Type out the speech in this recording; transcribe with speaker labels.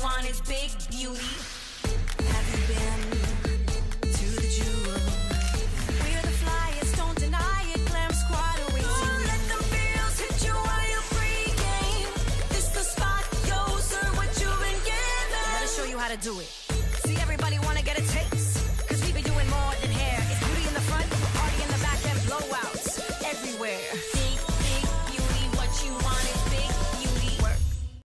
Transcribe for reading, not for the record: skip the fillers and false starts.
Speaker 1: want is big beauty. Have you been to the Jewel? We're the flyest, don't deny it. Glam squad awaits you. Let them feels hit you while you pregame. This the spot, yo, sir, what you been given. Let us show you how to do it. See, everybody wanna get a taste.